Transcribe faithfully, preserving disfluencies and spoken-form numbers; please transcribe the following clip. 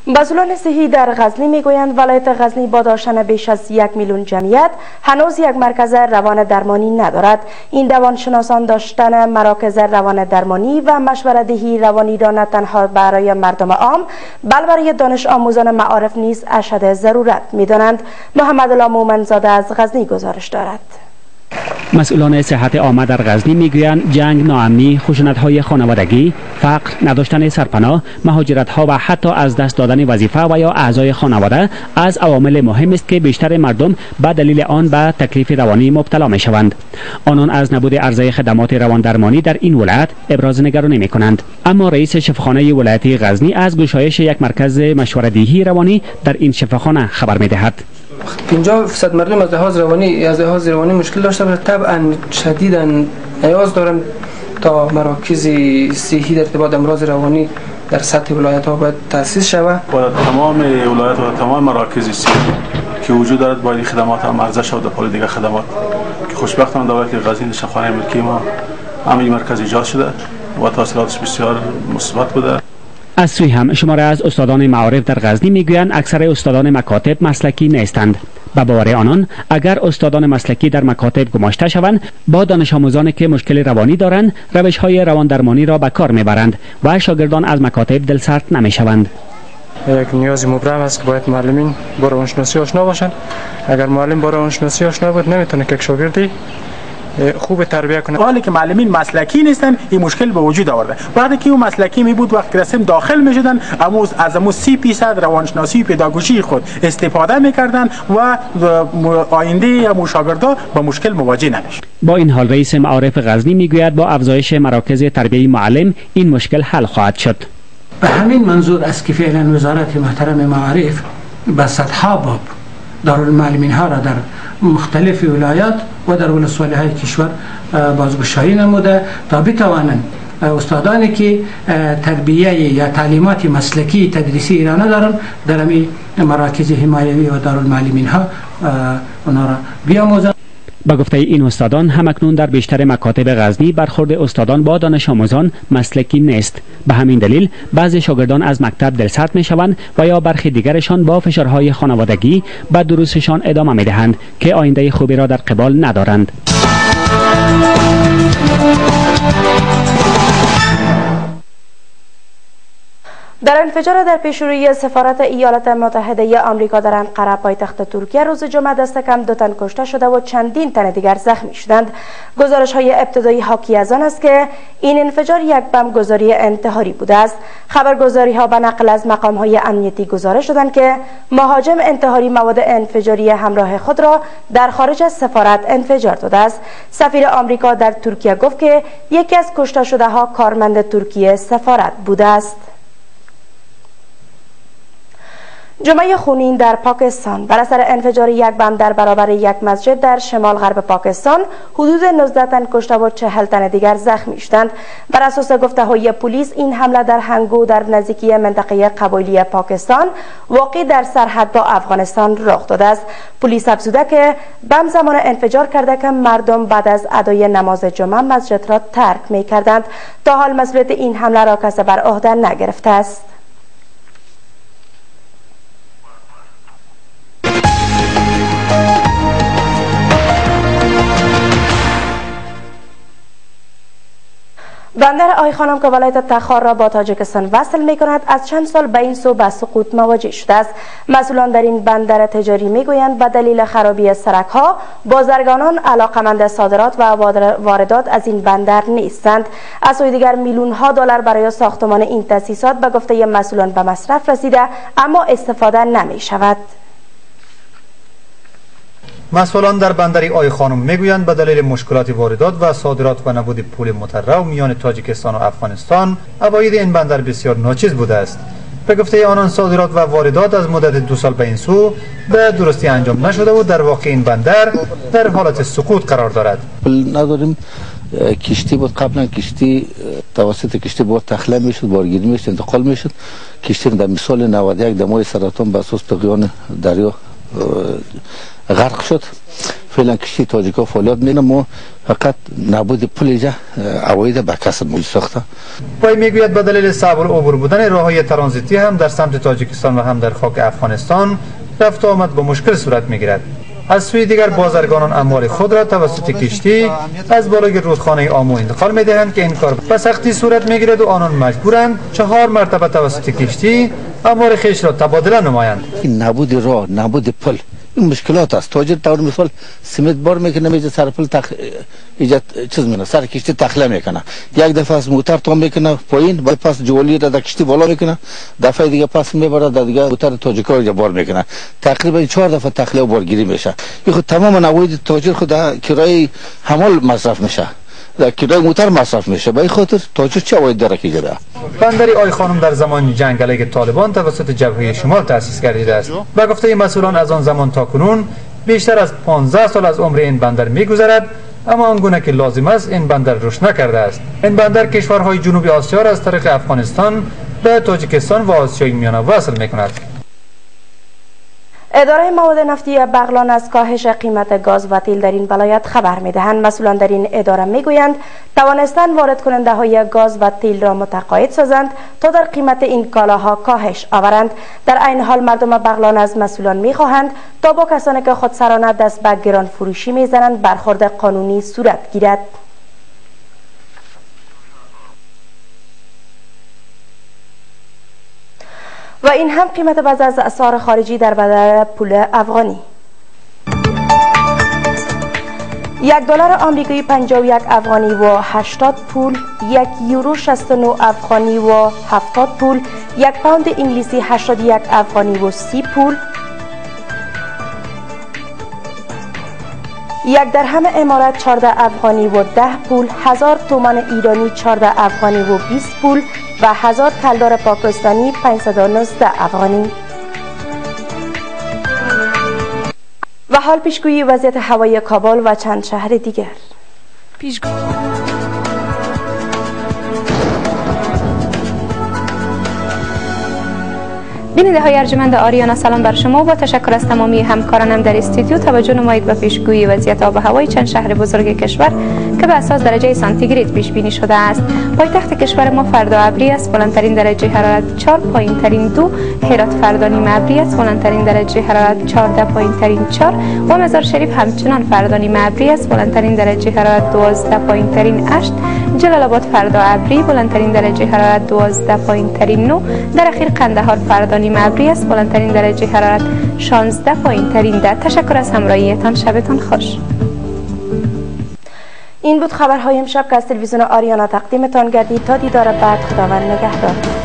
مسئولان صحی در غزنی میگویند ولایت غزنی با داشتن بیش از یک میلیون جمعیت هنوز یک مرکز روان درمانی ندارد. این روانشناسان داشتن مراکز روان درمانی و مشورت دهی روانی را نه تنها برای مردم عام بل برای دانش آموزان معارف نیز اشد ضرورت میدانند. محمد الله مومنزاده از غزنی گزارش دارد. مسئولان صحت عامه در غزنی میگویند جنگ، ناامنی، خشونت‌های خانوادگی، فقر، نداشتن سرپناه، مهاجرت‌ها و حتی از دست دادن وظیفه و یا اعضای خانواده از عوامل مهم است که بیشتر مردم به دلیل آن به تکلیف روانی مبتلا می‌شوند. آنان از نبود عرضه خدمات روان درمانی در این ولایت ابراز نگرانی می‌کنند. اما رئیس شفاخانه ولایتی غزنی از گشایش یک مرکز مشورت‌دهی روانی در این شفاخانه خبر می‌دهد. پنجاه درصد مردم از لحاظ روانی از لحاظ روانی مشکل داشته و طبعا شدیدا نیاز دارن تا مراکز صحی در ارتباط امراض روانی در سطح ولایت ها باید تأسیس شود. باید تمام ولایت و تمام مراکز صحی که وجود دارد باید خدمات هم عرضه شود در پول دیگه خدمات که خوشبختانه دولت غزنی شفاخانه ملکی ما همین مرکز ایجاد شده و تاثیراتش بسیار مثبت بوده. از سوی هم شماره از استادان معارف در غزنی میگویند اکثر استادان مکاتب مسلکی نیستند. به باور آنان اگر استادان مسلکی در مکاتب گماشته شوند با دانش آموزانی که مشکل روانی دارند روش های روان درمانی را به کار میبرند و شاگردان از مکاتب دلسرد نمیشوند. یک نیاز مبرم است که باید معلمین با روانشناسی آشنا باشند. اگر معلم با روانشناسی آشنا بود نمیتونه که شاگردی خوب تربیت کنه. حالی که معلمین مسلکی نیستن این مشکل به وجود آورده. وقتی که اون مسلکی می بود وقتی رسم داخل می شدن اموز از امو سی درصد روانشناسی پداگوژی خود استفاده میکردن و آینده مشاگردا با مشکل مواجه نمیشد. با این حال رئیس معارف غزنی میگوید با افزایش مراکز تربیه معلم این مشکل حل خواهد شد. به همین منظور است که فعلا وزارت محترم معارف به صدها باب دارالمعلمین ها را در مختلف ولایات و در ولسوالی های کشور بازگشایی نموده تا بتوانند استادانی که تربیه یا تعلیمات مسلکی تدریسی ایران دارند در همین مراکز حمایوی و دارالمعلمین ها اونا را بیاموزند. با گفته این استادان همکنون در بیشتر مکاتب غزنی برخورد استادان با دانش آموزان مسلکی نیست. به همین دلیل بعضی شاگردان از مکتب دلسرد می شوند و یا برخی دیگرشان با فشارهای خانوادگی به دروسشان ادامه می دهند که آینده خوبی را در قبال ندارند. در انفجار در پیشروی سفارت ایالات متحده آمریکا در انقره پایتخت ترکیه روز جمعه دست کم دو تن کشته شده و چندین تن دیگر زخمی شدند. گزارش های ابتدایی حاکی از آن است که این انفجار یک بم گذاری انتحاری بوده است. خبرگزاری ها به نقل از مقام های امنیتی گزارش دادند که مهاجم انتحاری مواد انفجاری همراه خود را در خارج از سفارت انفجار داده است. سفیر آمریکا در ترکیه گفت که یکی از کشته شده ها کارمند ترکیه سفارت بوده است. جمعه خونین در پاکستان بر اثر انفجار یک بم در برابر یک مسجد در شمال غرب پاکستان حدود نوزده تن کشته و چهل تن دیگر زخمی شدند. بر اساس گفته‌های پلیس این حمله در هنگو در نزدیکی منطقه قبایلی پاکستان واقع در سرحد با افغانستان رخ داده است. پلیس افزوده که بم زمان انفجار کرده که مردم بعد از ادای نماز جمعه مسجد را ترک می‌کردند. تا حال مسئولیت این حمله را کسی بر عهده نگرفته است. بندر آی خانم که ولایت تخار را با تاجیکستان وصل می کند از چند سال به این سو به سقوط مواجه شده است. مسئولان در این بندر تجاری می گویند به دلیل خرابی سرک ها بازرگانان علاقمند صادرات و واردات از این بندر نیستند. از سوی دیگر میلیون ها دلار برای ساختمان این تأسیسات به گفته مسئولان به مصرف رسیده اما استفاده نمی شود. مسئولان در بندر آی خانم میگویند به دلیل مشکلات واردات و صادرات و نبود پول مترو میان تاجیکستان و افغانستان عواید این بندر بسیار ناچیز بوده است. به گفته آنان صادرات و واردات از مدت دو سال به این سو به درستی انجام نشده و در واقع این بندر در حالت سقوط قرار دارد. نداریم کشتی بود قبلا کشتی توسط کشتی بود تخلیه میشد بارگیری میشد انتقال میشد. کشتی در مثال نود و یک دمای سرطان به اساس پیقیان دریا غرق شد. فعلا کشتی تاجیکا فعالیت میکنه، ما فقط نبود پل اینجا عواید به کسب موجود ساخته. وی میگوید به دلیل صعب العبور بودن راههای ترانزیتی هم در سمت تاجیکستان و هم در خاک افغانستان رفت آمد با مشکل صورت میگیرد. از سوی دیگر بازرگانان اموال خود را توسط کشتی از بالای رودخانه آمو انتقال میدهند که این کار به سختی صورت میگیرد و آنان مجبورند چهار مرتبه توسط کشتی اموال خیش را تبادله نمایند. این نبود راه، نبود پل، این مشکلات است. تاجر طور مثال سمت بار میکنه، میجه سر پل تخ ایجاد چیز میکنه، سر کشتی تخله میکنه، یک دفعه از موتر تا میکنه پایین، بعد پس جوالی را در کشتی بالا میکنه، دفعه دیگه پس میبره در دیگه موتر تاجیکا رو بار میکنه، تقریبا چهار دفعه تخله و بارگیری میشه. این خود تمام نواید تاجر خود کرایه حمل مصرف میشه، در کرایه موتر مصرف میشه. به این خاطر تاجر چه عواید داره که جدا. بندر آی خانم در زمان جنگ علیه طالبان توسط جبهه شمال تأسیس گردیده است. به گفته مسئولان از آن زمان تا کنون بیشتر از پانزده سال از عمر این بندر میگذرد، اما آنگونه که لازم است این بندر رشد نکرده است. این بندر کشورهای جنوب آسیا را از طریق افغانستان به تاجیکستان و آسیای میانه وصل میکند. اداره مواد نفتی بغلان از کاهش قیمت گاز و تیل در این ولایت خبر میدهند. مسئولان در این اداره میگویند توانستند وارد کننده های گاز و تیل را متقاعد سازند تا در قیمت این کالاها کاهش آورند. در عین حال مردم بغلان از مسئولان میخواهند تا با کسانی که خودسرانه دست به گران فروشی میزنند برخورد قانونی صورت گیرد. و این هم قیمت بعض از اسعار خارجی در بدل پول افغانی. یک دلار آمریکایی پنجاه و یک افغانی و هشتاد پول، یک یورو شصت و نه افغانی و هفتاد پول، یک پوند انگلیسی هشتاد و یک افغانی و سی پول، یک درهم امارات چهارده افغانی و ده پول، هزار تومان ایرانی چهارده افغانی و بیست پول و هزار کلدار پاکستانی پانصد و نوزده افغانی. و حال پیشگویی وضعیت هوایی کابل و چند شهر دیگر. پیشگویی بیننده های ارجمند آریانا، سلام بر شما. با تشکر از تمامی همکارانم در استودیو توجه نمایید به پیشگویی وضعیت آب و هوای چند شهر بزرگ کشور که به اساس درجه سانتیگراد پیش بینی شده است. پایتخت کشور ما فردا ابری است، بلندترین درجه حرارت چهار، پایینترین دو. هرات فردا نیمه ابری است، بلندترین درجه حرارت چهارده، پایینترین چهار. و مزار شریف همچنان فردا نیمه ابری است، بلندترین درجه حرارت دوازده، پایینترین هشت. جلال آباد فردا ابری، بلندترین درجه حرارت دوازده، پایینترین نه. در اخیر قندهار فردا نیمه ابری است، بلندترین درجه حرارت شانزده، پایینترین ده. تشکر از همراهیتان، شبتان خوش. این بود خبرهای امشب که از تلویزیون آریانا تقدیمتان گردید. تا دیدار بعد، خداوند نگهدار.